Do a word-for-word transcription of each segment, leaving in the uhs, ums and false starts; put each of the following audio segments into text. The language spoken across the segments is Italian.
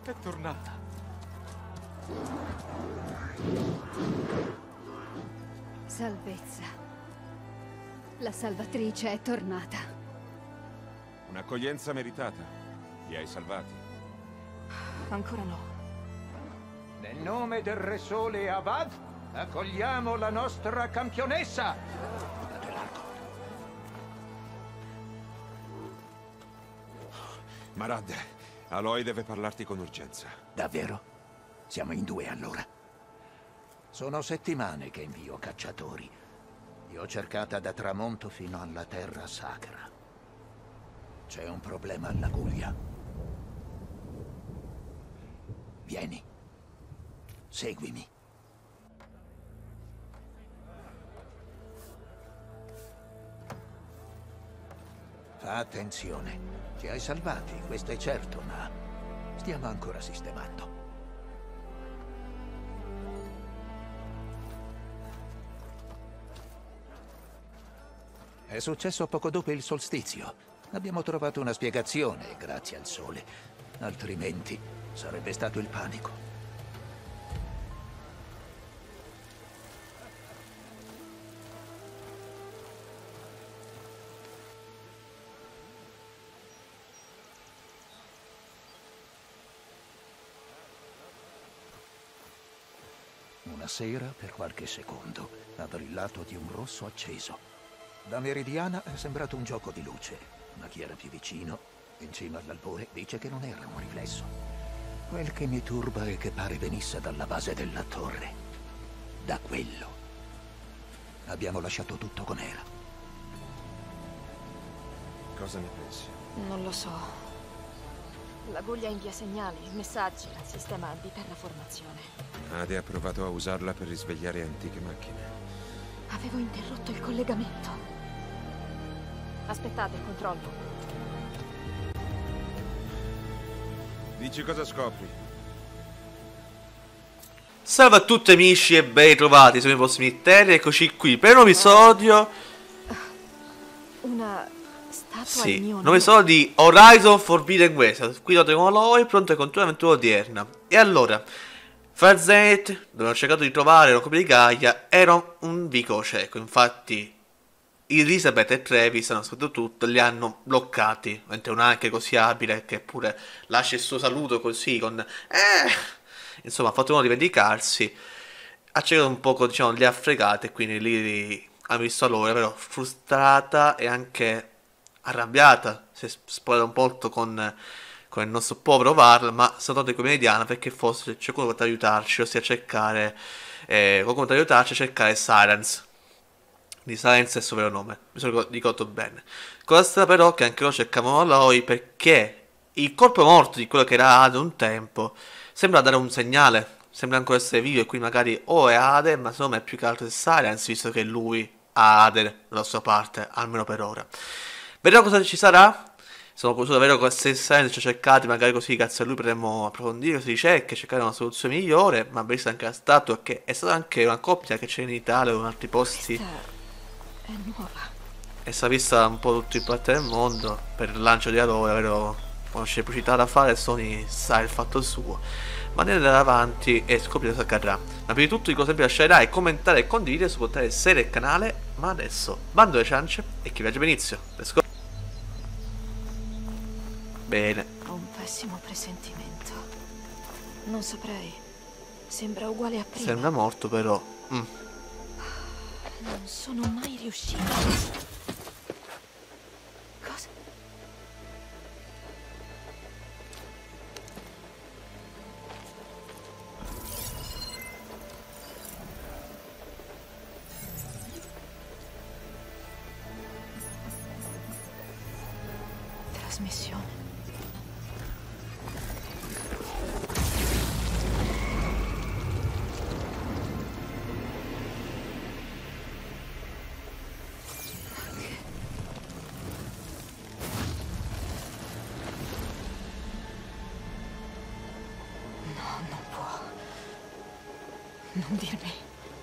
È tornata. Salvezza. La salvatrice è tornata. Un'accoglienza meritata. Li hai salvati. Ancora no. Nel nome del Re Sole e Avad, accogliamo la nostra campionessa! Date l'arco. Marad, Aloy deve parlarti con urgenza. Davvero? Siamo in due allora. Sono settimane che invio cacciatori. Li ho cercata da tramonto fino alla terra sacra. C'è un problema alla Guglia. Vieni. Seguimi. Fa attenzione. Ci hai salvati, questo è certo, ma stiamo ancora sistemando. È successo poco dopo il solstizio. Abbiamo trovato una spiegazione, grazie al sole. Altrimenti sarebbe stato il panico. Una sera, per qualche secondo, ha brillato di un rosso acceso. Da meridiana è sembrato un gioco di luce, ma chi era più vicino, in cima all'albore, dice che non era un riflesso. Quel che mi turba è che pare venisse dalla base della torre. Da quello. Abbiamo lasciato tutto com'era. Cosa ne pensi? Non lo so. La Guglia invia segnali, messaggi al sistema di terraformazione. Ade ha provato a usarla per risvegliare antiche macchine. Avevo interrotto il collegamento. Aspettate, controllo. Dici cosa scopri? Salve a tutti amici e ben ritrovati sui miei prossimi terri. Eccoci qui per un nuovo episodio. Una statua Sì, al mio nuovo nome. episodio di Horizon Forbidden West. Qui noto con Aloy, pronto a continuare l'avventura odierna. E allora, Farzenet, dove ho cercato di trovare una copia di Gaia, era un vico cieco. Infatti Elisabeth e Travis hanno scritto tutto, li hanno bloccati, mentre un anche così abile che pure lascia il suo saluto così con eh insomma ha fatto uno di vendicarsi, ha cercato un poco, diciamo, li ha fregati e quindi lì ha visto a loro, però frustrata e anche arrabbiata, si è spogliata un po' con, con il nostro povero Varl, ma sono tornati come mediana perché forse c'è qualcuno che potrà aiutarci, ossia a cercare eh, qualcuno potrà aiutarci a cercare Silence. Di Silence è il suo vero nome, mi sono ricordato bene. Cosa sta però che anche loro cercavano Aloy perché il corpo morto di quello che era Ade un tempo sembra dare un segnale, sembra ancora essere vivo e quindi magari o è Ade, ma secondo me è più che altro è Silence, visto che lui ha Ade dalla sua parte, almeno per ora. Vediamo cosa ci sarà. Sono curioso davvero che se Silence ci ha cercati, magari così grazie a lui potremmo approfondire queste ricerche e cercare una soluzione migliore, ma visto anche la statua che è stata anche una coppia che c'è in Italia o in altri posti. Questa è nuova. E si è vista un po' tutti i parte del mondo per il lancio di Aloy, ovvero quando c'è pubblicità da fare Sony sa il fatto suo. Ma andiamo andare avanti e scoprire cosa accadrà. Ma prima di tutto dico sempre lasciare like, commentare e condividere, supportare serie e canale. Ma adesso bando le ciance e chi viaggia benissimo. Let's go. Bene. Ho un pessimo presentimento. Non saprei. Sembra uguale a prima. Sembra morto però. Mm. Non sono mai riuscita. Cosa? Trasmissione. Non dirmi.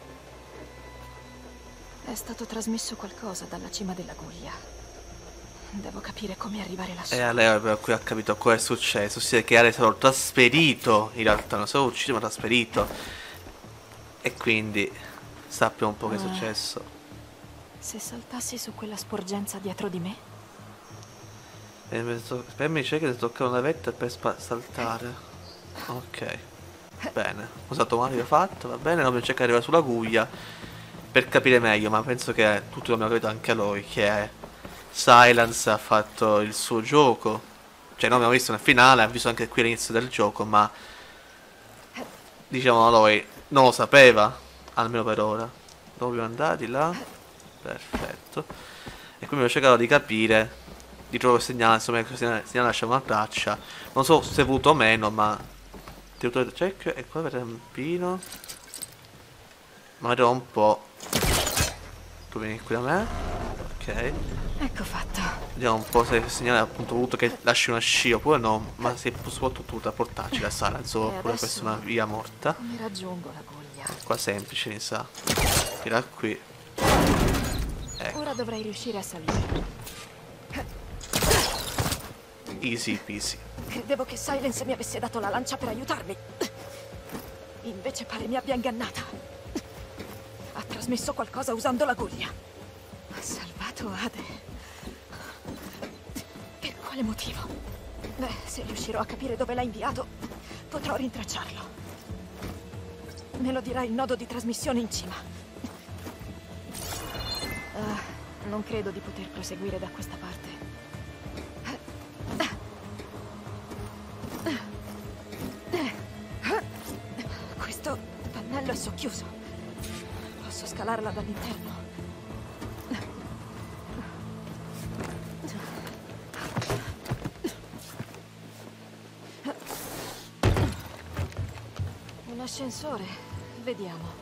È stato trasmesso qualcosa dalla cima della Guglia. Devo capire come arrivare lassù. E a lei per cui ha capito cosa è successo. Ossia che Ale è stato trasferito. In realtà non è stato ucciso ma trasferito. E quindi sappiamo un po' che è successo. Se saltassi su quella sporgenza dietro di me? E per me c'è che si toccare una vetta per saltare. Ok. Bene. Ho usato male, l'ho fatto, va bene. Dobbiamo cercare di arrivare sulla guglia per capire meglio. Ma penso che tutti abbiamo capito, anche a lui, che Silence ha fatto il suo gioco. Cioè non abbiamo visto nel finale, abbiamo visto anche qui all'inizio del gioco, ma diciamo lui non lo sapeva, almeno per ora. Dove siamo andati? Là. Perfetto. E quindi ho cercato di capire, di trovare il segnale, insomma il segnale, il segnale lascia una traccia. Non so se è voluto o meno, ma territorio del check e qua per rampino. Ma vedo un po'. Tu vieni qui da me. Ok. Ecco fatto. Vediamo un po' se il segnale ha appunto voluto che lasci una scia oppure no. Ma se soprattutto da portarci la sala, insomma, oppure questa è una via morta. Come raggiungo la guglia? Qua semplice, mi sa. Tira qui. Ecco. Ora dovrei riuscire a salire. Easy peasy. Credevo che Silence mi avesse dato la lancia per aiutarmi. Invece pare mi abbia ingannata. Ha trasmesso qualcosa usando la guglia. Ha salvato Ade. Per quale motivo? Beh, se riuscirò a capire dove l'ha inviato, potrò rintracciarlo. Me lo dirà il nodo di trasmissione in cima. Uh, non credo di poter proseguire da questa parte. Questo pannello è socchiuso. Posso scalarla dall'interno. Un ascensore. Vediamo.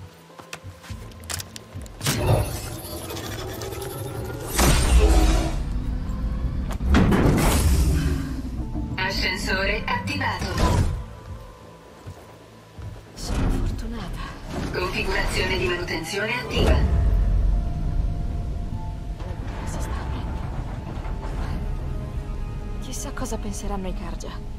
Ascensore attivato. Sono fortunata. Configurazione di manutenzione attiva. Si sta aprendo. Chissà cosa penseranno i Carja.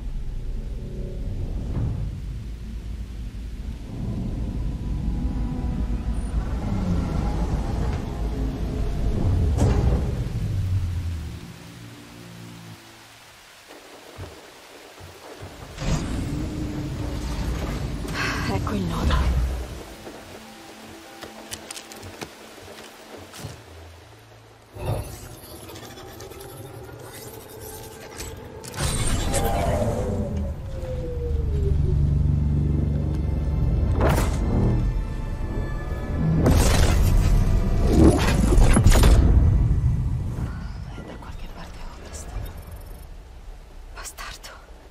Ecco il nodo. È da qualche parte a ovest. Bastardo.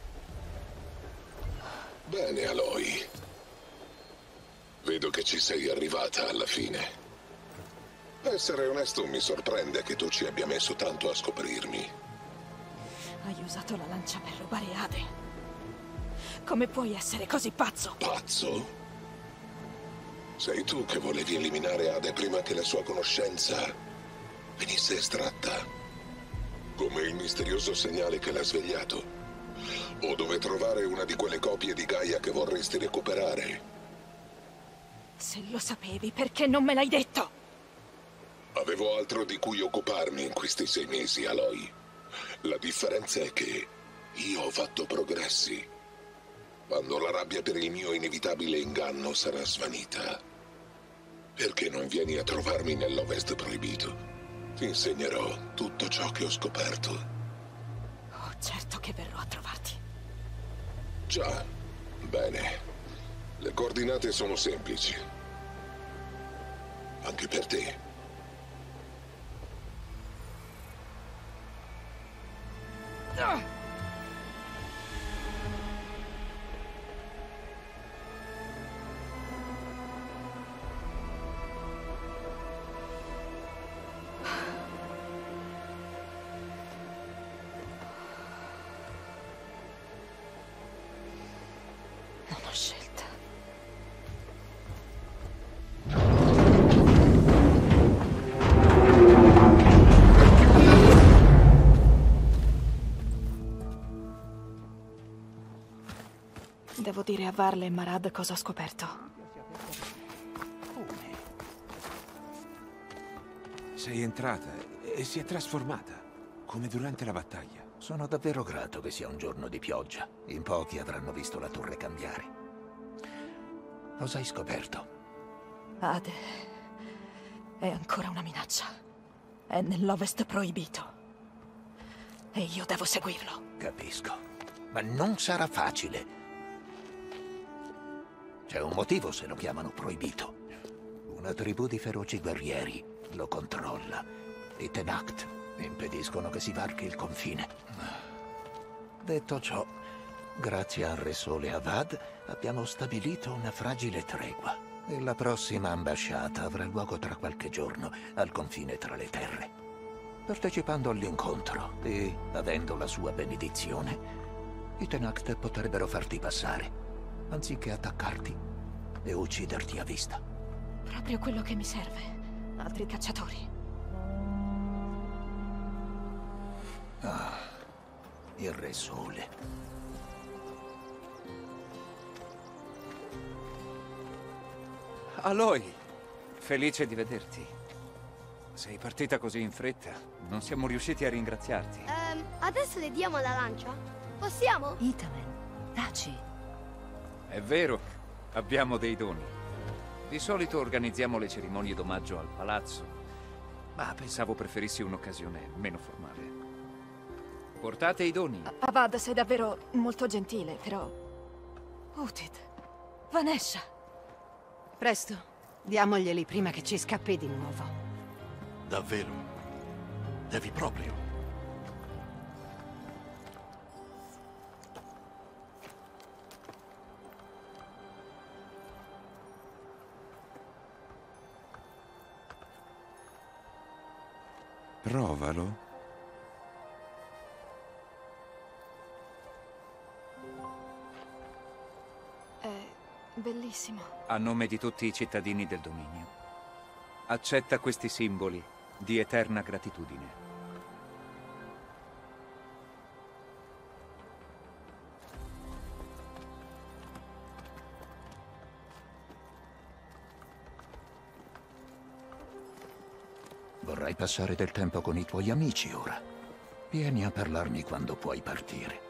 Bene, Aloy. Vedo che ci sei arrivata alla fine. Essere onesto, mi sorprende che tu ci abbia messo tanto a scoprirmi. Hai usato la lancia per rubare Ade. Come puoi essere così pazzo? Pazzo? Sei tu che volevi eliminare Ade prima che la sua conoscenza venisse estratta? Come il misterioso segnale che l'ha svegliato? O dove trovare una di quelle copie di Gaia che vorresti recuperare? Se lo sapevi, perché non me l'hai detto? Avevo altro di cui occuparmi in questi sei mesi, Aloy. La differenza è che io ho fatto progressi. Quando la rabbia per il mio inevitabile inganno sarà svanita, perché non vieni a trovarmi nell'Ovest proibito? Ti insegnerò tutto ciò che ho scoperto. Oh, certo che verrò a trovarti. Già, bene. Le coordinate sono semplici. Anche per te. Ah! Non ho scelta. dire a Varle e Marad cosa ho scoperto. Come? Sei entrata e si è trasformata, come durante la battaglia. Sono davvero grato che sia un giorno di pioggia. In pochi avranno visto la torre cambiare. Cosa hai scoperto? Ade è ancora una minaccia. È nell'Ovest proibito. E io devo seguirlo. Capisco. Ma non sarà facile. C'è un motivo se lo chiamano proibito. Una tribù di feroci guerrieri lo controlla. I Tenakth impediscono che si varchi il confine. Detto ciò, grazie al Re Sole Avad abbiamo stabilito una fragile tregua. E la prossima ambasciata avrà luogo tra qualche giorno al confine tra le terre. Partecipando all'incontro e avendo la sua benedizione, i Tenakth potrebbero farti passare, anziché attaccarti e ucciderti a vista. Proprio quello che mi serve. Altri cacciatori. Ah, il Re Sole. Aloy, felice di vederti. Sei partita così in fretta, non siamo riusciti a ringraziarti. Ehm, adesso le diamo la lancia? Possiamo? Itamen, taci. È vero, abbiamo dei doni. Di solito organizziamo le cerimonie d'omaggio al palazzo, ma pensavo preferissi un'occasione meno formale. Portate i doni. Avad, sei davvero molto gentile, però... Uthid, Vanessa. Presto, diamoglieli prima che ci scappi di nuovo. Davvero? Devi proprio? Provalo. È bellissimo. A nome di tutti i cittadini del dominio, accetta questi simboli di eterna gratitudine. Vorrai passare del tempo con i tuoi amici ora. Vieni a parlarmi quando puoi partire.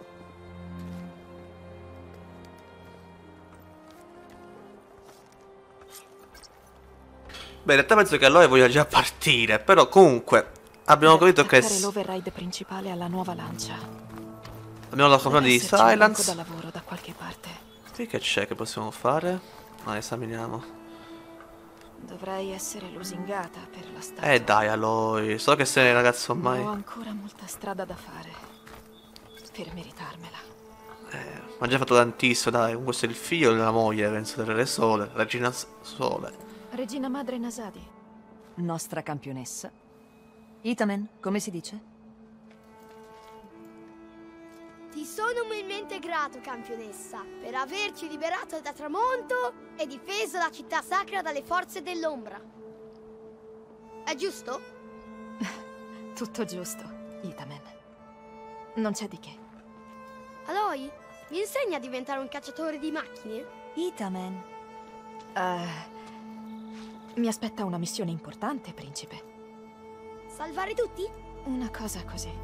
Beh, in realtà penso che Aloy voglia già partire, però comunque abbiamo capito che... Attaccare l'override principale alla nuova lancia. Abbiamo la compagnia di Deve esserci un banco Silence. da lavoro da qualche parte. Qui che c'è che possiamo fare? Ah, esaminiamo. Dovrei essere lusingata per la statua. Eh dai Aloy, so che sei un ragazzo ormai. Ho ancora molta strada da fare per meritarmela. Eh, ma ha già fatto tantissimo, dai. Questo è il figlio della moglie, penso, del Re Sole, Regina Sole. Regina Madre Nasadi. Nostra campionessa. Itamen, come si dice? Ti sono umilmente grato, campionessa, per averci liberato da Tramonto e difeso la città sacra dalle forze dell'ombra. È giusto? Tutto giusto, Itamen. Non c'è di che. Aloy, mi insegna a diventare un cacciatore di macchine? Itamen. Uh, mi aspetta una missione importante, principe. Salvare tutti? Una cosa così.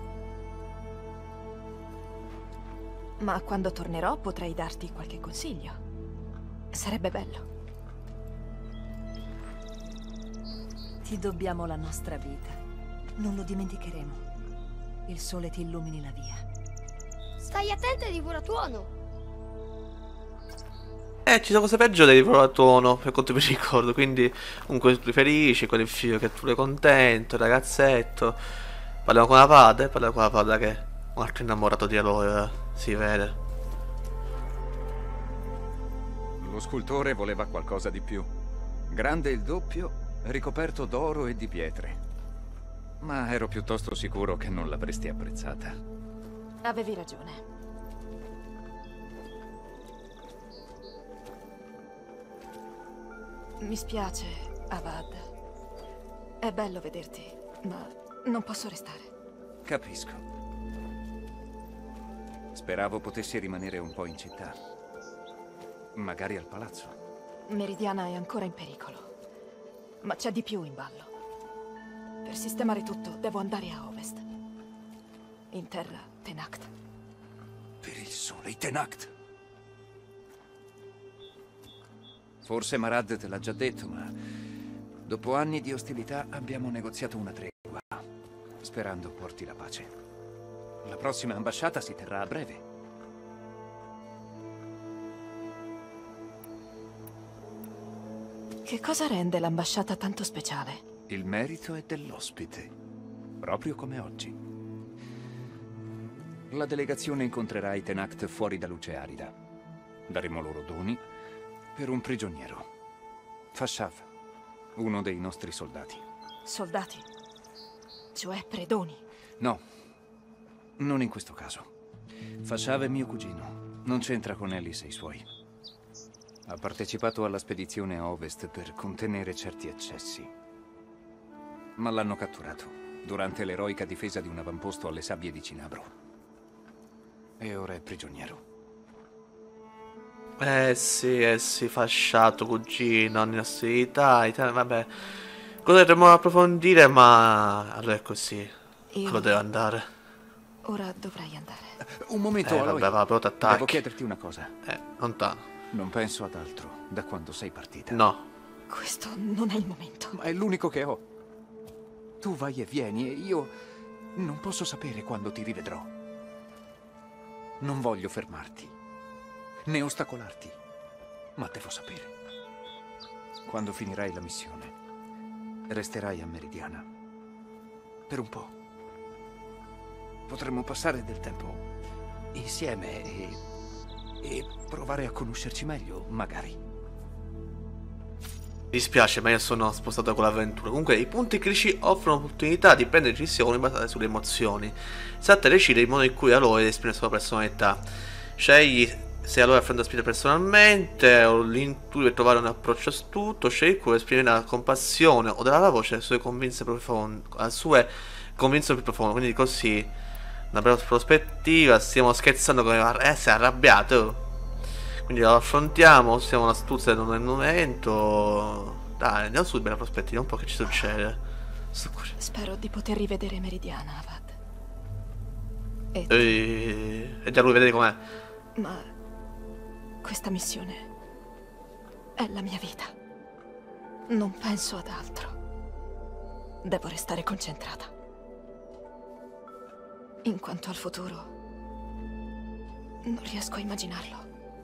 Ma quando tornerò potrei darti qualche consiglio. Sarebbe bello. Ti dobbiamo la nostra vita. Non lo dimenticheremo. Il sole ti illumini la via. Stai attenta di Voratuono. Eh, ci sono cose peggio dei Voratuono, per quanto mi ricordo. Quindi, comunque, tu felici con il figlio che tu sei contento, il ragazzetto. Parliamo con la Pada, parliamo con la Pada che è un altro innamorato di Aloy, eh. Si vede. Lo scultore voleva qualcosa di più. Grande il doppio, ricoperto d'oro e di pietre. Ma ero piuttosto sicuro che non l'avresti apprezzata. Avevi ragione. Mi spiace, Avad. È bello vederti, ma non posso restare. Capisco. Speravo potessi rimanere un po' in città. Magari al palazzo. Meridiana è ancora in pericolo. Ma c'è di più in ballo. Per sistemare tutto, devo andare a ovest. In terra Tenakt. Per il sole, i Tenakt. Forse Marad te l'ha già detto, ma dopo anni di ostilità abbiamo negoziato una tregua, sperando porti la pace. La prossima ambasciata si terrà a breve. Che cosa rende l'ambasciata tanto speciale? Il merito è dell'ospite, proprio come oggi. La delegazione incontrerà i Tenakt fuori da Luce Arida. Daremo loro doni per un prigioniero. Fashav, uno dei nostri soldati. Soldati? Cioè predoni? No, non in questo caso. Fashav è mio cugino, non c'entra con Ellis e i suoi. Ha partecipato alla spedizione a ovest per contenere certi eccessi. Ma l'hanno catturato durante l'eroica difesa di un avamposto alle sabbie di Cinabro. E ora è prigioniero. Eh sì, eh sì, fasciato, cugino, in ostilità, vabbè. Cosa dovremmo approfondire, ma allora è così. Io... Lo devo andare. Ora dovrei andare. Un momento, eh, Aloy. vabbè, va, però t'attacchi. Devo chiederti una cosa. Eh, lontano. Non penso ad altro da quando sei partita. No. Questo non è il momento. Ma è l'unico che ho. Tu vai e vieni e io non posso sapere quando ti rivedrò. Non voglio fermarti, né ostacolarti, ma devo sapere. Quando finirai la missione, resterai a Meridiana. Per un po'. Potremmo passare del tempo insieme e, e provare a conoscerci meglio, magari. Mi dispiace, ma io sono spostato con l'avventura. Comunque, i punti critici offrono l'opportunità di prendere decisioni basate sulle emozioni. Salta decidere il modo in cui Aloy esprime la sua personalità. Scegli se Aloy affronta sfide personalmente o l'intuito per trovare un approccio astuto. Scegli come esprimere la compassione o dare la voce alle sue convinzioni profonde. Alle sue convinzioni più profonde. Quindi così, da una prospettiva, stiamo scherzando come eh, sei arrabbiato. Quindi lo affrontiamo, usiamo l'astuzia nel momento. Dai, andiamo subito nella prospettiva, un po' che ci succede. Spero di poter rivedere Meridiana, Avad. E... E, e già lui, vedete com'è. Ma questa missione è la mia vita. Non penso ad altro. Devo restare concentrata. In quanto al futuro, non riesco a immaginarlo.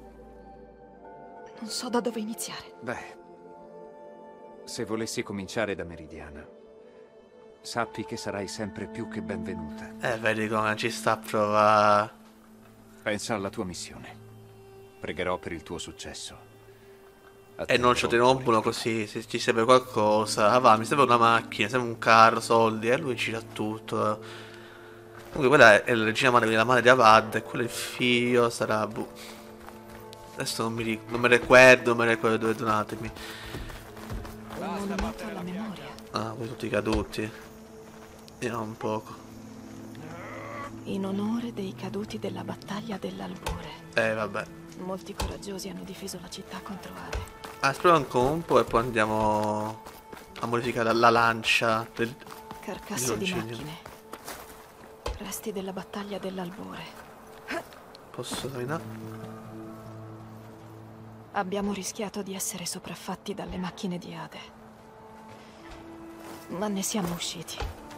Non so da dove iniziare. Beh, se volessi cominciare da Meridiana, sappi che sarai sempre più che benvenuta. Eh, vedi come ci sta a provare. Pensa alla tua missione. Pregherò per il tuo successo. E non ci interrompono così, se ci serve qualcosa. Ah va, mi serve una macchina, serve un carro, soldi, e lui gira tutto. Comunque quella è la regina madre, la madre di Avad, e quello è il figlio, sarà... Boh. Adesso non mi, non me ne ricordo, non me ne ricordo dove donatemi. Un monumento alla memoria. Ah, poi tutti caduti. Vediamo un poco. In onore dei caduti della battaglia dell'Albore. Eh, vabbè. Molti coraggiosi hanno difeso la città contro Ade. Ah, esploriamo ancora un po' e poi andiamo a modificare la lancia del... Carcasse di macchine. Resti della battaglia dell'Albore. Posso camminare? Abbiamo rischiato di essere sopraffatti dalle macchine di Ade. Ma ne siamo usciti.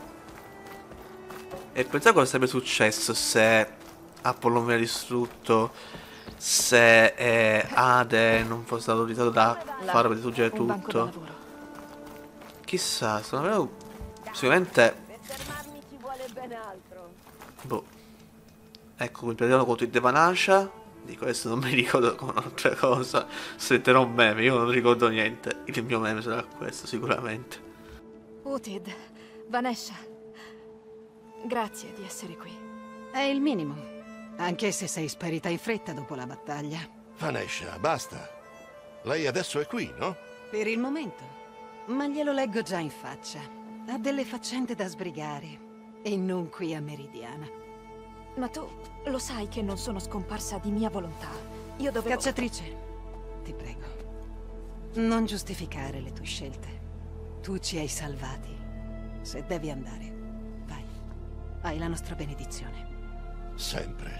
E pensate cosa sarebbe successo se Apollo mi aveva distrutto, se eh, Ade non fosse stato utilizzato da fare per distruggere tutto. Chissà, sono davvero... Sicuramente... Boh. Ecco, mi prendiamo contro il Devanasha. Di questo non mi ricordo come un'altra cosa. Sentirò un meme, io non ricordo niente. Il mio meme sarà questo, sicuramente. Utid, Vanessa, grazie di essere qui. È il minimo, anche se sei sparita in fretta dopo la battaglia. Vanessa, basta. Lei adesso è qui, no? Per il momento. Ma glielo leggo già in faccia. Ha delle faccende da sbrigare. E non qui a Meridiana. Ma tu lo sai che non sono scomparsa di mia volontà. Io dovevo... Cacciatrice, ti prego. Non giustificare le tue scelte. Tu ci hai salvati. Se devi andare, vai. Hai la nostra benedizione. Sempre.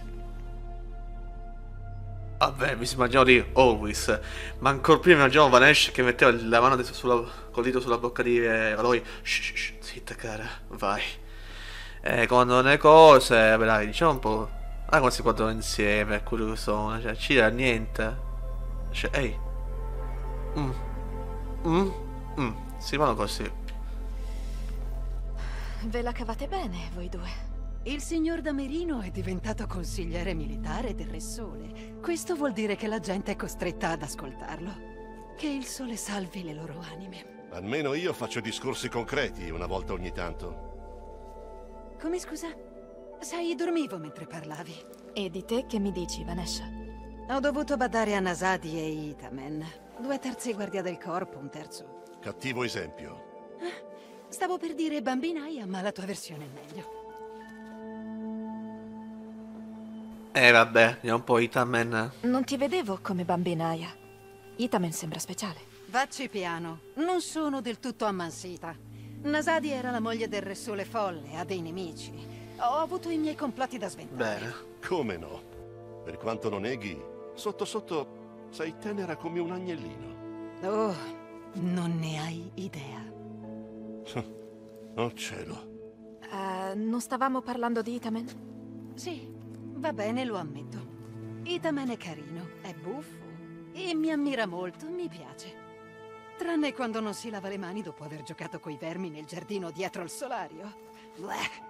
Vabbè, mi si immaginavo di Always. Ma ancora prima immaginavo Vanesh che metteva la mano sulla, col dito sulla bocca di eh, Aloy. Shh, shh, shh, zitta cara, vai. E quando le cose, vabbè dai, diciamo un po'. Ah, come si guardano insieme, curioso, cioè, ci dà niente. Cioè, ehi. Mm. Mm. Mm. Si vanno così. Ve la cavate bene, voi due. Il signor Damerino è diventato consigliere militare del Re Sole. Questo vuol dire che la gente è costretta ad ascoltarlo. Che il sole salvi le loro anime. Almeno io faccio discorsi concreti una volta ogni tanto. Come scusa? Sai, dormivo mentre parlavi. E di te che mi dici, Vanesha? Ho dovuto badare a Nasadi e Itamen. Due terzi guardia del corpo, un terzo. Cattivo esempio. Ah, stavo per dire bambinaia, ma la tua versione è meglio. Eh vabbè, è un po' Itamen. Non ti vedevo come bambinaia. Itamen sembra speciale. Vacci piano, non sono del tutto ammansita. Nasadi era la moglie del Re Sole folle, ha dei nemici. Ho avuto i miei complotti da sventare. Bene. Come no? Per quanto lo neghi, sotto sotto sei tenera come un agnellino. Oh, non ne hai idea. Oh cielo. Uh, non stavamo parlando di Itamen? Sì, va bene, lo ammetto. Itamen è carino, è buffo e mi ammira molto, mi piace. Tranne quando non si lava le mani dopo aver giocato coi vermi nel giardino dietro al solario. Bleh.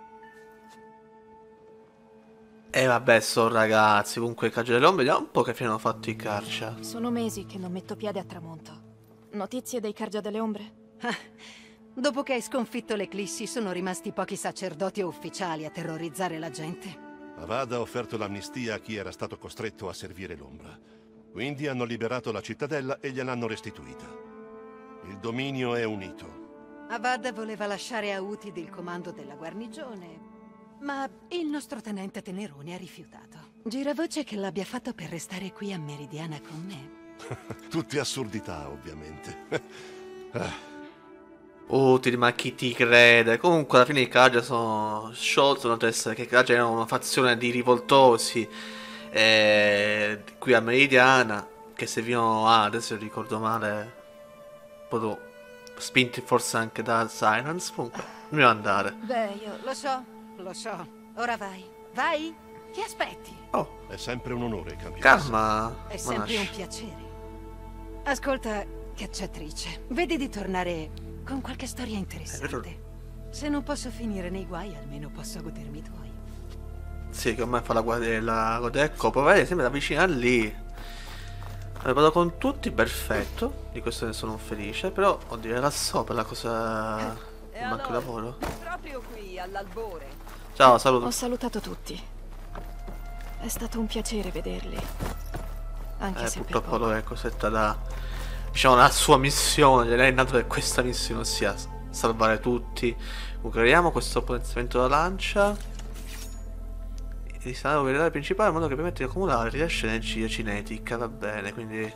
E eh vabbè, so ragazzi, comunque Caggia dell'Ombra, vediamo un po' che fine hanno fatto i Carcia. Sono mesi che non metto piede a Tramonto. Notizie dei Cargia delle Ombre? Ah, dopo che hai sconfitto l'Eclissi sono rimasti pochi sacerdoti o ufficiali a terrorizzare la gente. Avad ha offerto l'amnistia a chi era stato costretto a servire l'ombra. Quindi hanno liberato la cittadella e gliel'hanno restituita. Il dominio è unito. Avad voleva lasciare a Utid il comando della guarnigione, ma il nostro tenente Tenerone ha rifiutato. Gira voce che l'abbia fatto per restare qui a Meridiana con me. Tutte assurdità, ovviamente. ah. Utili, ma chi ti crede? Comunque alla fine i Cargia sono sciolti, sono essere che i Cargia erano una fazione di rivoltosi eh, qui a Meridiana, che servivano a, adesso ricordo male, un po' spinti forse anche da Silence. Comunque, dobbiamo andare. Beh, io lo so, lo so. Ora vai, vai, che aspetti? Oh, è sempre un onore, campione. Calma, è sempre un piacere. Ascolta, cacciatrice, vedi di tornare con qualche storia interessante. Se non posso finire nei guai, almeno posso godermi i tuoi. Sì, che ormai fa la guardia la Godecco. Poi vedere, sembra da vicino lì. Allora, vado con tutti, perfetto. Di questo ne sono felice. Però, oddio, là sopra la cosa. E manca il lavoro. Proprio qui, all'albore. Ciao, saluto. Ho salutato tutti. È stato un piacere vederli. Anche eh, se purtroppo allora è costretta da, diciamo, la sua missione. Lei è nato per questa missione, ossia salvare tutti. Comunque vediamo questo potenziamento della lancia. E di sanare l'operatore principale in modo che permette di accumulare e rilasciare energia cinetica. Va bene, quindi.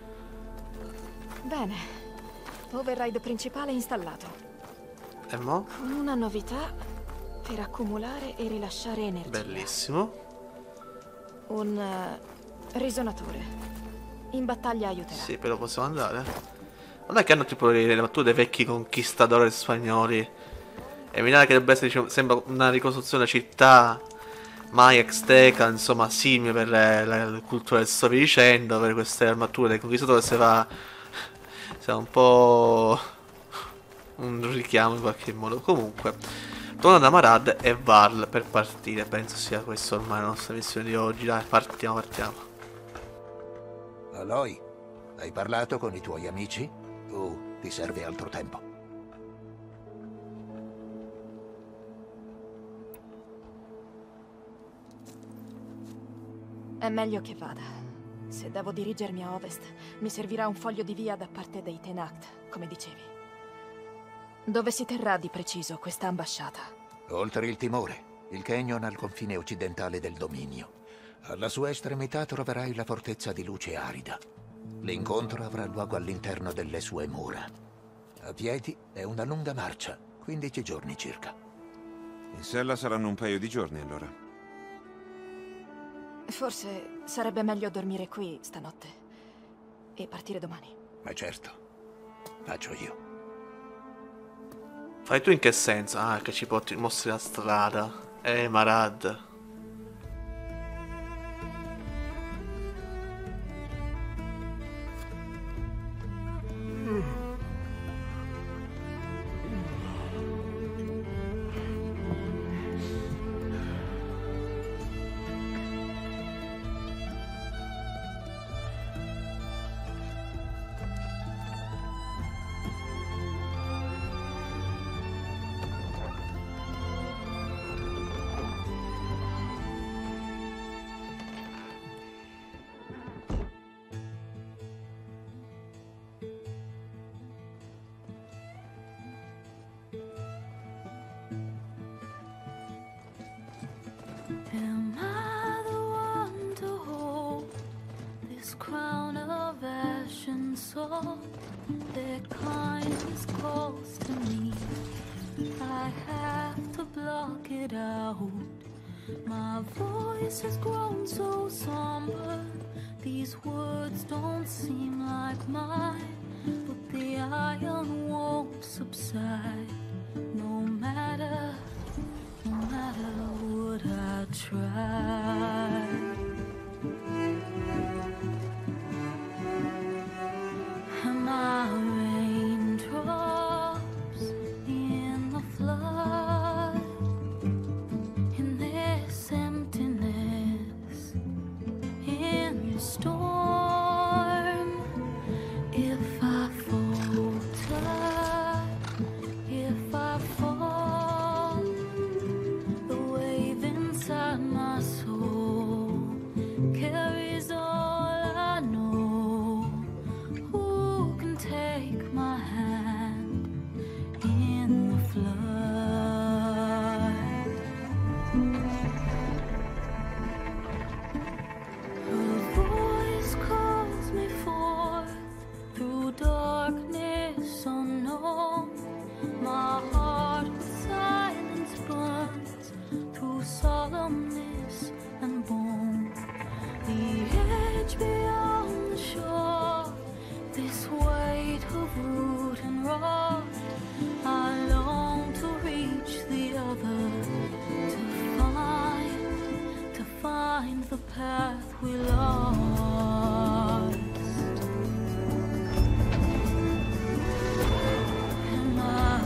Bene. Override principale installato. E mo? Con una novità per accumulare e rilasciare energia. Bellissimo. Un uh, risonatore. In battaglia aiuterà. Sì, però possiamo andare. Non è che hanno tipo le, le battute dei vecchi conquistadori spagnoli. E mi dà che dovrebbe essere, diciamo, sembra una ricostruzione della città Maya, Azteca, insomma, simile per le, la cultura del stavi dicendo, per queste armature dei conquistatori si va. Si va un po' un richiamo in qualche modo. Comunque, tornando a Marad e Varl per partire. Penso sia questa ormai la nostra missione di oggi. Dai, partiamo, partiamo. Aloy, hai parlato con i tuoi amici? O ti serve altro tempo? È meglio che vada. Se devo dirigermi a ovest, mi servirà un foglio di via da parte dei Tenact, come dicevi. Dove si terrà di preciso questa ambasciata? Oltre il Timore, il canyon al confine occidentale del dominio. Alla sua estremità troverai la fortezza di Luce Arida. L'incontro avrà luogo all'interno delle sue mura. A piedi è una lunga marcia, quindici giorni circa. In sella saranno un paio di giorni, allora. Forse sarebbe meglio dormire qui stanotte e partire domani. Ma certo, faccio io. Fai tu in che senso? Ah, che ci porti, mostri la strada. Eh, Marad. Am I the one to hold this crown of ash and salt that climbs close to me? I have to block it out. My voice has grown so somber. These words don't seem like mine, but the iron won't subside. No matter, no matter what I try. Am I raindrops in the flood? In this emptiness, in the storm, if I falter, if I fall, the wave inside my soul carries all I know. Who can take my hand in the flood? Her voice calls me forth through darkness unknown. My heart with silence burns through solemnness and bone. The edge beyond the shore, this weight of root and rod. I long to reach the other, to find, to find the path we lost. Am I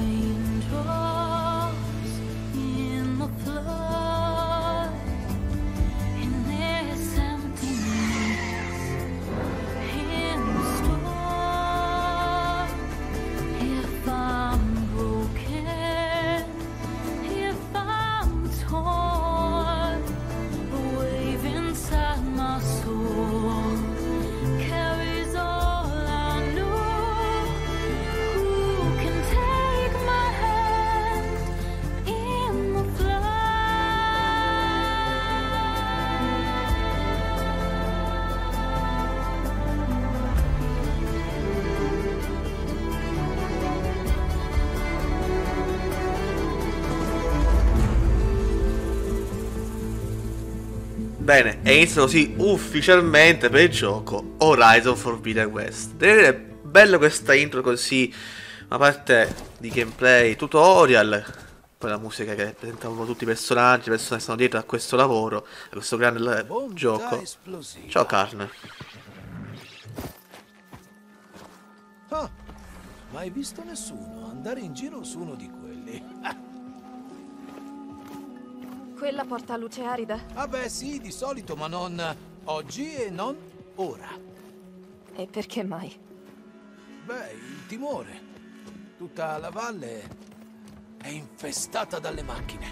raindrops in the flood? In this emptiness, in the storm, if I'm broken, if I'm torn, the wave inside my soul carries all I know. Who can take my hand in the Bene, e inizia così ufficialmente per il gioco Horizon Forbidden West. Devo dire, bella questa intro così, una parte di gameplay, tutorial, poi la musica che presenta un po' tutti i personaggi, le persone che stanno dietro a questo lavoro, a questo grande gioco. Ciao Karn. Ah, mai visto nessuno andare in giro su uno di quelli? Quella porta a luce arida? Ah beh sì, di solito, ma non oggi e non ora. E perché mai? Beh, il timore. Tutta la valle è infestata dalle macchine.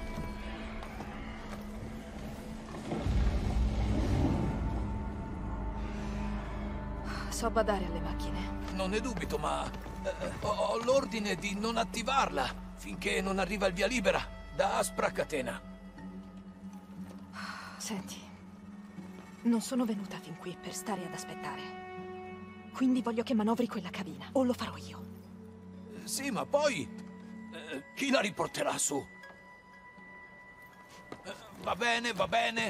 So badare alle macchine. Non ne dubito, ma eh, ho, ho l'ordine di non attivarla finché non arriva il via libera da Aspra Catena. Senti, Non sono venuta fin qui per stare ad aspettare. Quindi voglio che manovri quella cabina, o lo farò io. Sì, ma poi... eh, chi la riporterà su? Eh, va bene, va bene.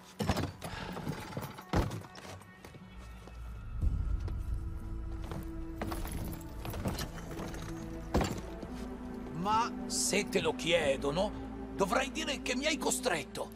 Ma se te lo chiedono, dovrai dire che mi hai costretto.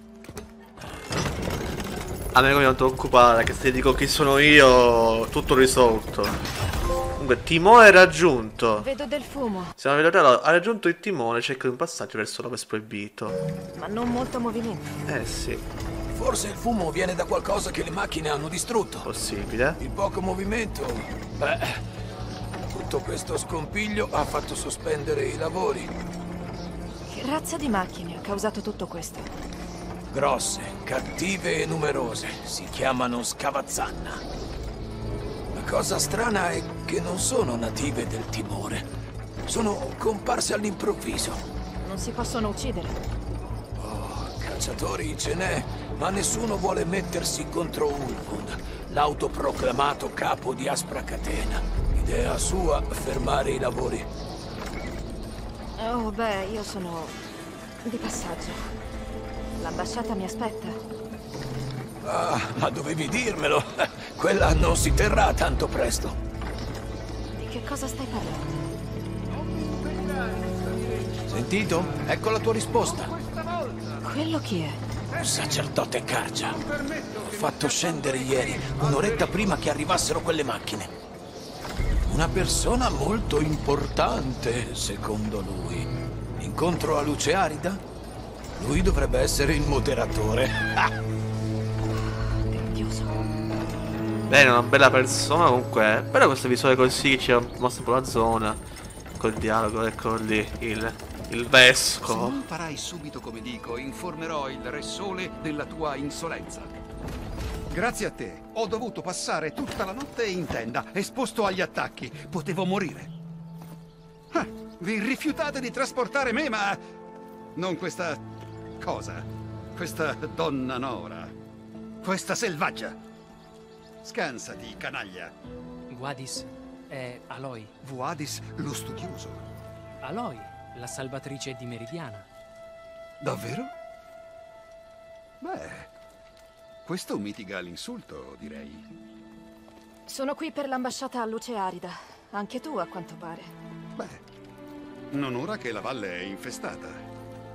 A me non ti occupare, che se ti dico chi sono io, tutto risolto. Comunque, timone raggiunto. Vedo del fumo. Siamo venuti allora, ha raggiunto il timone, cerca un passaggio verso l'ovest proibito. Ma non molto movimento. Eh sì. Forse il fumo viene da qualcosa che le macchine hanno distrutto. Possibile. Il poco movimento... Beh, tutto questo scompiglio ha fatto sospendere i lavori. Che razza di macchine ha causato tutto questo? Grosse, cattive e numerose. Si chiamano Scavazzanna. La cosa strana è che non sono native del Timore. Sono comparse all'improvviso. Non si possono uccidere. Oh, cacciatori ce n'è, ma nessuno vuole mettersi contro Ulvund, l'autoproclamato capo di Aspra Catena. Idea sua fermare i lavori. Oh, beh, io sono di passaggio. L'ambasciata mi aspetta. Ah, ma dovevi dirmelo. Quella non si terrà tanto presto. Di che cosa stai parlando? Sentito? Ecco la tua risposta. Quello chi è? Un sacerdote Cargia. L'ho fatto scendere ieri, un'oretta prima che arrivassero quelle macchine. Una persona molto importante, secondo lui. Incontro a luce arida? Lui dovrebbe essere il moderatore. Ah. Bene, una bella persona comunque. Però questo visuale così ci ha mostrato un po' la zona. Col dialogo, ecco lì, il, il vescovo. Se non farai subito come dico, informerò il Re Sole della tua insolenza. Grazie a te, ho dovuto passare tutta la notte in tenda, esposto agli attacchi. Potevo morire. Ah, vi rifiutate di trasportare me, ma... non questa... cosa? Questa donna Nora. Questa selvaggia. Scansati, canaglia. Vuadis è Aloy. Vuadis, lo studioso. Aloy, la salvatrice di Meridiana. Davvero? Beh, questo mitiga l'insulto, direi. Sono qui per l'ambasciata a luce arida. Anche tu, a quanto pare. Beh, non ora che la valle è infestata.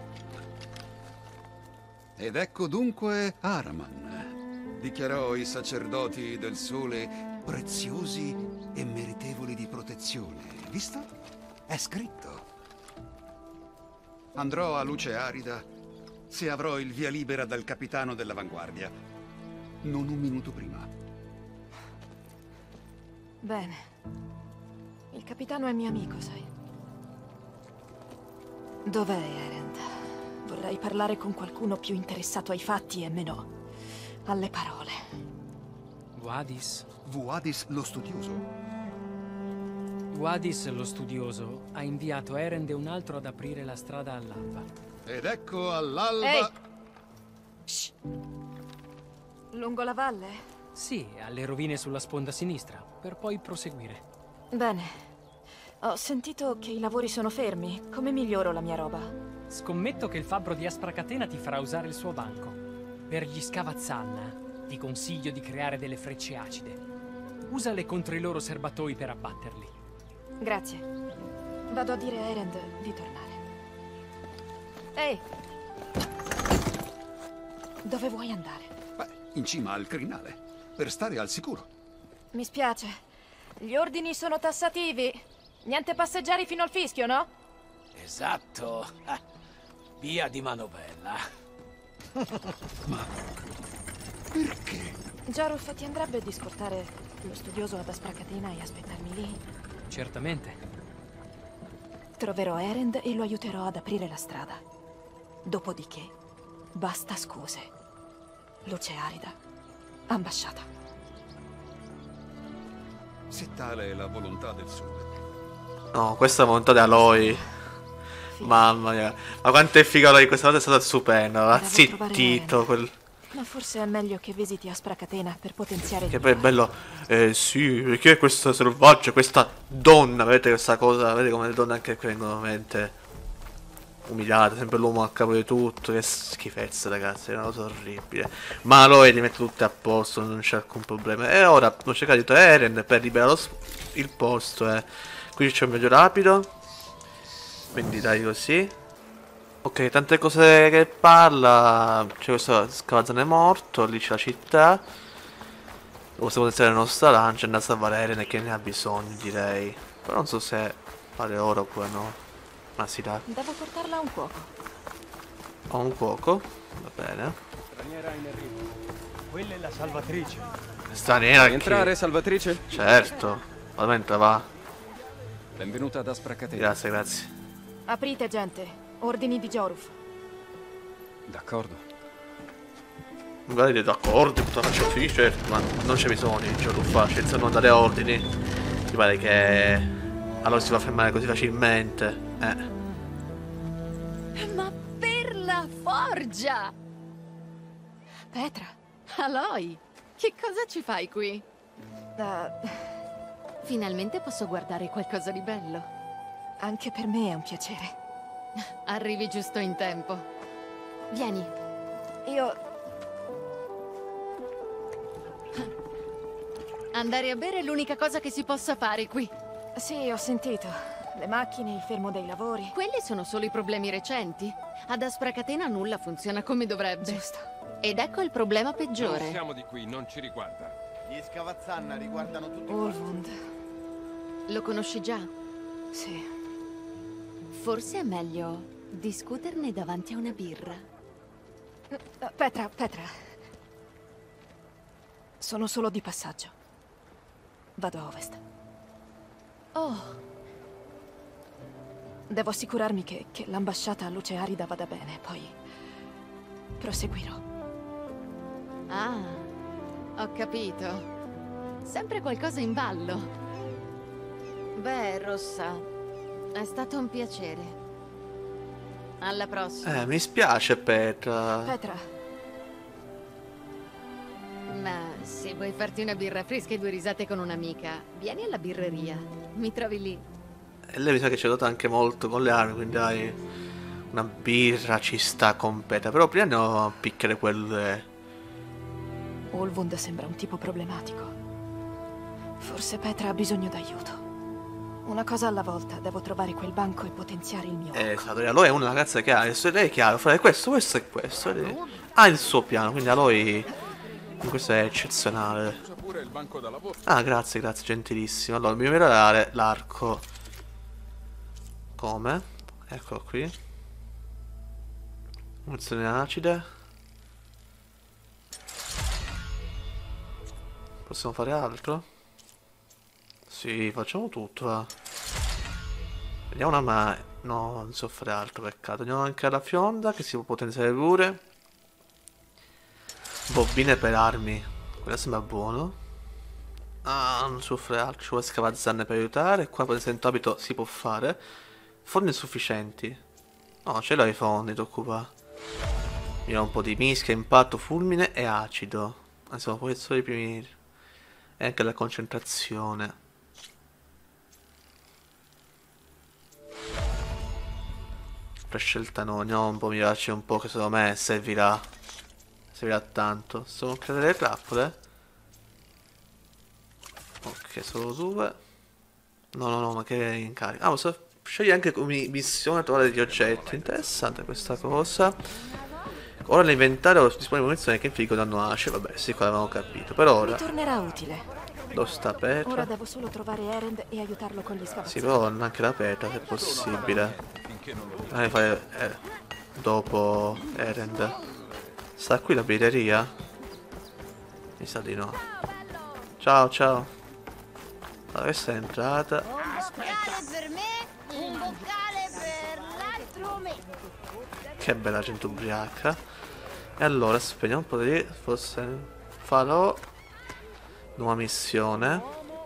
Ed ecco dunque Araman. Dichiarò i sacerdoti del sole preziosi e meritevoli di protezione. Visto? È scritto. Andrò a luce arida se avrò il via libera dal capitano dell'avanguardia. Non un minuto prima. Bene. Il capitano è mio amico, sai. Dov'è Erend? Vorrei parlare con qualcuno più interessato ai fatti e meno alle parole. Vuadis. Vuadis lo studioso. Vuadis lo studioso ha inviato Erend e un altro ad aprire la strada all'alba. Ed ecco all'alba... Ehi! Shh. Lungo la valle? Sì, alle rovine sulla sponda sinistra, per poi proseguire. Bene. Ho sentito che i lavori sono fermi. Come miglioro la mia roba? Scommetto che il fabbro di Aspra Catena ti farà usare il suo banco. Per gli Scavazzanna ti consiglio di creare delle frecce acide. Usale contro i loro serbatoi per abbatterli. Grazie. Vado a dire a Erend di tornare. Ehi! Dove vuoi andare? Beh, in cima al crinale, per stare al sicuro. Mi spiace. Gli ordini sono tassativi. Niente passeggeri fino al fischio, no? Esatto. Ah, via di manovella. Ma perché? Jaruf, ti andrebbe di scortare lo studioso ad Aspra Catena e aspettarmi lì? Certamente. Troverò Erend e lo aiuterò ad aprire la strada. Dopodiché, basta scuse. Luce arida. Ambasciata. Se tale è la volontà del sole. No, questa è la volontà di Aloy. Mamma mia. Ma quanto è figo Aloy, questa volta è stata stupenda. Ha zittito quel... Ma forse è meglio che visiti Aspra Catena per potenziare il Che poi è bello. Eh sì, perché è questa selvaggia, questa donna, vedete questa cosa, vedete come le donne anche qui vengono veramente umiliate, sempre l'uomo a capo di tutto, che schifezza ragazzi, è una cosa orribile. Ma Aloy li mette tutte a posto, non c'è alcun problema. E ora ho cercato di trovare Eren per liberare lo il posto, eh. Qui c'è un viaggio rapido, quindi dai così. Ok, tante cose che parla. C'è questo scavazzone morto, lì c'è la città. Possiamo potenziare la nostra lancia e andare a salvare Eren che ne ha bisogno, direi. Però non so se fare ora oppure no. Ma si dà. Devo portarla a un cuoco. Ho un cuoco, va bene. Straniera in arrivo. Quella è la salvatrice. Straniera Vuoi che... entrare, salvatrice? Certo, ovviamente va. Benvenuta ad Aspra Catena. Grazie, grazie. Aprite, gente. Ordini di Joruf. D'accordo. Magari d'accordo, tutta la faccio sì, certo, ma non c'è bisogno di Joruf, senza non dare ordini. Mi pare che... allora si va a fermare così facilmente. Eh. Ma per la forgia! Petra. Aloy, che cosa ci fai qui? Uh, Finalmente posso guardare qualcosa di bello. Anche per me è un piacere. Arrivi giusto in tempo. Vieni. Io... Andare a bere è l'unica cosa che si possa fare qui. Sì, ho sentito. Le macchine, il fermo dei lavori. Quelli sono solo i problemi recenti. Ad Aspra Catena nulla funziona come dovrebbe. Giusto. Ed ecco il problema peggiore. Non siamo di qui, non ci riguarda. Gli Scavazzanna riguardano tutti. Olvund. Lo conosci già? Sì. Forse è meglio discuterne davanti a una birra. Uh, Petra, Petra. Sono solo di passaggio. Vado a ovest. Oh. Devo assicurarmi che, che l'ambasciata a luce arida vada bene, poi proseguirò. Ah, ho capito. Sempre qualcosa in ballo. Beh, Rossa, è stato un piacere. Alla prossima. Eh, mi spiace, Petra. Petra. Ma se vuoi farti una birra fresca e due risate con un'amica, vieni alla birreria. Mi trovi lì. E lei mi sa che ci ha dato anche molto con le armi, quindi dai, una birra ci sta con Petra. Però prima andiamo a picchiare quelle. Olvund sembra un tipo problematico. Forse Petra ha bisogno d'aiuto. Una cosa alla volta, devo trovare quel banco e potenziare il mio. Eh, esatto, Aloy è una ragazza che ha, adesso lei è chiaro, fare questo, questo e questo. Lei ha il suo piano, quindi Aloy questo è eccezionale. Ah, grazie, grazie, gentilissimo. Allora, dobbiamo migliorare l'arco. Come? Eccolo qui. Munizioni acide. Possiamo fare altro? Sì, facciamo tutto, va. Vediamo una ma... no, non so fare altro, peccato. Andiamo anche alla fionda, che si può potenziare pure. Bobine per armi. Quello sembra buono. Ah, non so fare altro. Ci vuole scavazzarne per aiutare. Qua per esempio abito si può fare. Fondi insufficienti. No, ce l'ho i fondi, ti occupa. Io ho un po' di mischia, impatto, fulmine e acido. Insomma, poi solo i primi... e anche la concentrazione. Prescelta no, andiamo un po' a mirarci un po' che secondo me servirà. Servirà tanto. Sono creare le trappole. Ok, solo due. No, no, no, ma che incarico. Ah, posso scegliere anche come missione trovare degli oggetti. Interessante questa cosa. Ora l'inventario dispone di munizioni che infliggono danno ace. Vabbè, sì, qua l'avevamo capito. Per ora... mi tornerà utile. Dove sta Petra? Ora devo solo trovare Erend e aiutarlo con gli scavazzoni. Sì, però anche la Petra, se è possibile. Ah, fare eh, dopo Erend. Sta qui la birreria? Mi sa di no. Ciao, ciao. Allora, questa è entrata. Un boccale per me, un boccale per l'altro me. Che bella gente ubriaca. E allora, spegniamo un po' di... forse... farò... nuova missione.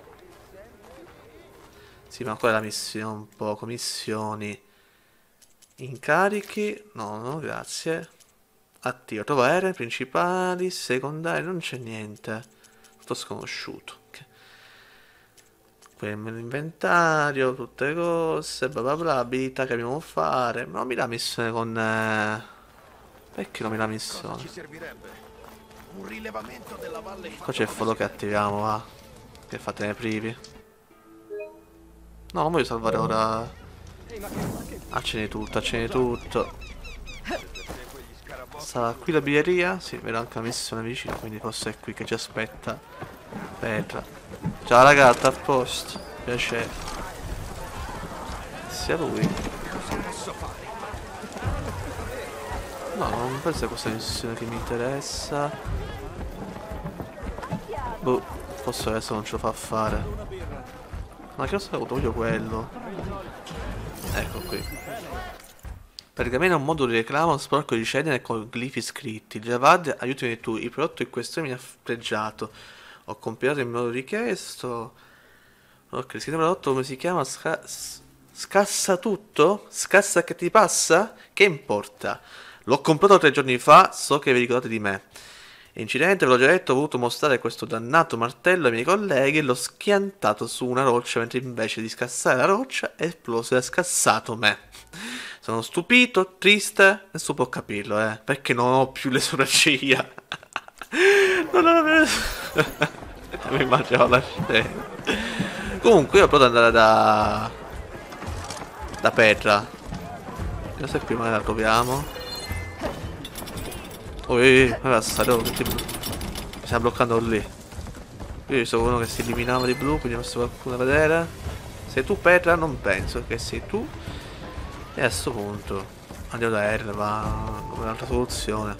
Sì, ma quella è la missione un po'. Commissioni. Incarichi. No, no, grazie. attiva. Trova aerei principali, secondari, non c'è niente. Tutto sconosciuto. Okay. Qui l'inventario, tutte le cose, bla bla bla, abilità che dobbiamo fare. Ma non mi dà missione con... Eh... Perché non mi dà missione? Ci servirebbe un rilevamento della valle. Qua c'è il foto che attiviamo, va. Che fate nei privi. No, non voglio salvare ora. Accende tutto, accende tutto. Sarà qui la birreria? Sì, vedo anche la missione vicino, quindi forse è qui che ci aspetta Petra. Ciao ragazza, a posto. Piacere. Sia lui. No, non penso che questa missione che mi interessa. Boh, forse adesso non ce lo fa fare. Ma che cosa ho avuto io quello? Ecco qui. Pergamena è un modulo di reclamo sporco di cenere con glifi scritti. Javad, aiutami tu, il prodotto in questione mi ha pregiato. Ho compilato il modo richiesto. Ok, il prodotto come si chiama? Sca scassa tutto? Scassa che ti passa? Che importa? L'ho comprato tre giorni fa, so che vi ricordate di me. Incidente, ve l'ho già detto, ho voluto mostrare questo dannato martello ai miei colleghi e l'ho schiantato su una roccia, mentre invece di scassare la roccia è esploso e ha scassato me. Sono stupito, triste, nessuno può capirlo, eh, perché non ho più le sopracciglia. Non avevo... Non mi immaginavo la scena. Comunque io ho provato ad andare da... da Petra. Non so se prima la troviamo. Oh, ehi, guarda, sto che ti... mi sta bloccando lì. Io ho visto uno che si eliminava di blu, quindi posso qualcuno a vedere. Sei tu Petra? Non penso che sei tu. E a questo punto andiamo da R, va come un'altra soluzione.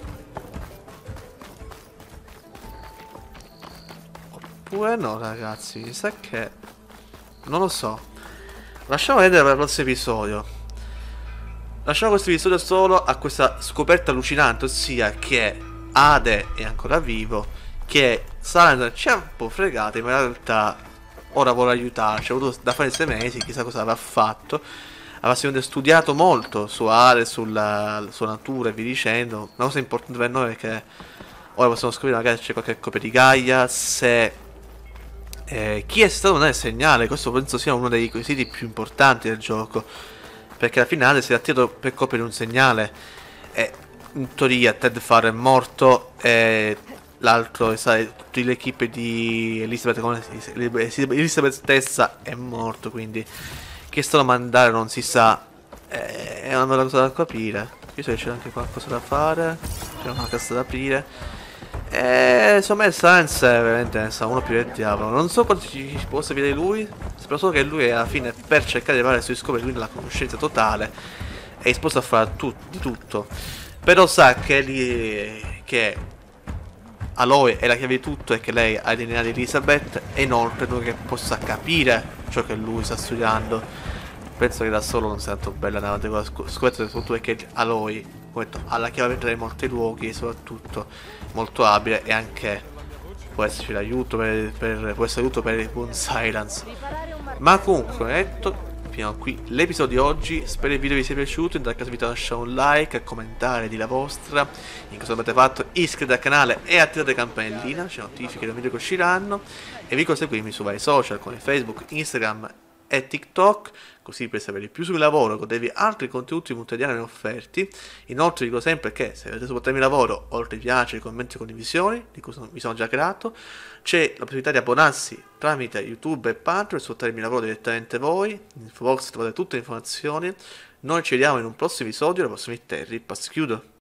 Oppure no ragazzi, mi sa che... non lo so. Lasciamo vedere per il prossimo episodio. Lasciamo questo episodio solo a questa scoperta allucinante, ossia che Ade è ancora vivo, che Salazar ci ha un po' fregato, ma in realtà ora vuole aiutarci, ha avuto da fare sei mesi, chissà cosa avrà fatto. Aveva sicuramente studiato molto su Ade, sulla sua natura e vi dicendo. Una cosa importante per noi è che ora possiamo scoprire magari se c'è qualche copia di Gaia, se eh, chi è stato non è il segnale. Questo penso sia uno dei quesiti più importanti del gioco, perché alla finale si è attivato per coprire un segnale e in teoria Ted Farr è morto e l'altro, sai, tutte le equipe di Elizabeth, come Elizabeth stessa è morto, quindi chi è stato a mandare non si sa, è una bella cosa da capire. Io so che c'è anche qualcosa da fare, c'è una cassa da aprire e insomma il Science è veramente uno più del diavolo. Non so quanto ci può servire lui, spero solo che lui alla fine, per cercare di fare i suoi scopi, lui nella conoscenza totale è disposto a fare tut di tutto, però sa che, lì, che Aloy è la chiave di tutto e che lei ha il D N A di Elizabeth, e inoltre lui che possa capire ciò che lui sta studiando. Penso che da solo non sia tanto bella andare con la sc scoperta, soprattutto perché Aloy, come detto, ha la chiave per entrare in molti luoghi e soprattutto molto abile, e anche può esserci l'aiuto per, per, può essere aiuto per il buon Silence. Ma comunque, come detto, fino a qui l'episodio di oggi. Spero il video vi sia piaciuto. In tal caso vi lasciate un like, commentare di la vostra. In caso avete fatto, iscrivetevi al canale e attivate la campanellina, c'è notifiche dei video che usciranno. E vi seguirmi su vari social come Facebook, Instagram e TikTok, così per sapere più sul lavoro, godevi altri contenuti multimediali offerti. Inoltre dico sempre che se volete supportare il mio lavoro, oltre ai piace, commenti e condivisioni, di cui sono, mi sono già creato, c'è la possibilità di abbonarsi tramite YouTube e Patreon e supportare il mio lavoro direttamente voi. In info box trovate tutte le informazioni. Noi ci vediamo in un prossimo episodio, la prossima Terry, pass chiudo.